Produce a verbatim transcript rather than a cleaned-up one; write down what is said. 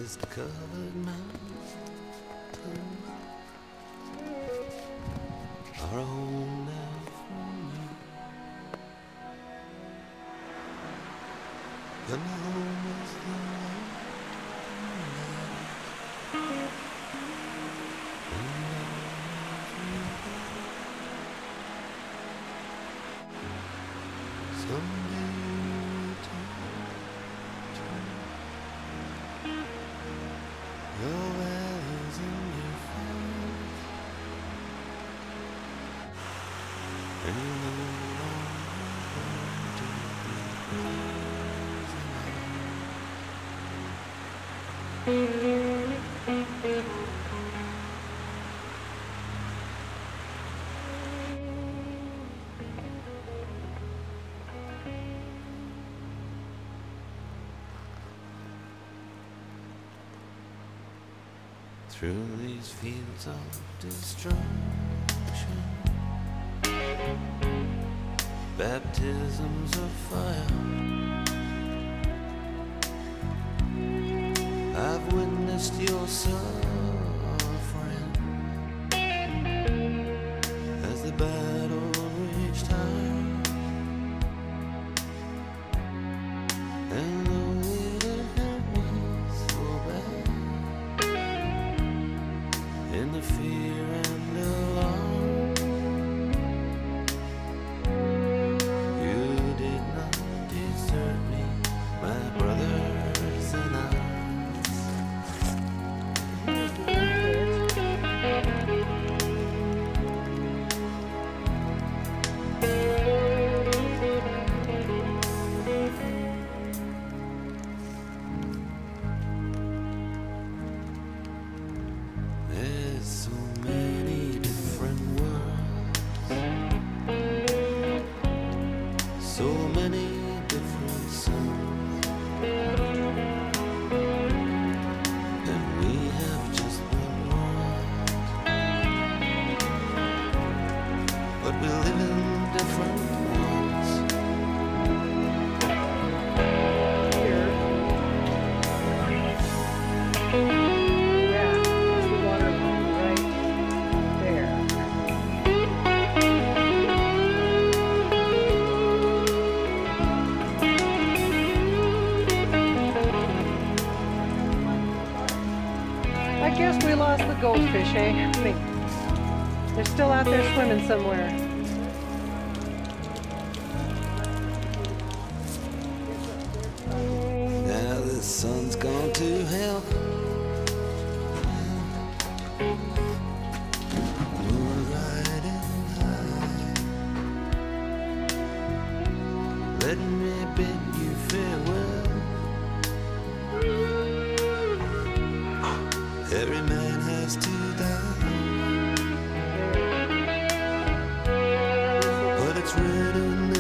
mist-covered mountains are a home now for me. But my home is the land. Someday you'll return to your valleys and your fields, and you no longer want to be crazy. Through these fields of destruction, baptisms of fire, I've witnessed your suffering as the battle reached high, and though it hurt me so bad, in the fear and alarm, you did not desert me, my brothers in arms. There's so many different worlds, so many different suns, and we have just one world, but we live in different ones. I guess we lost the goldfish, eh? I mean, they're still out there swimming somewhere. Now the sun's gone to hell. We're riding high. Let me bid you farewell. Every man has to die, but it's written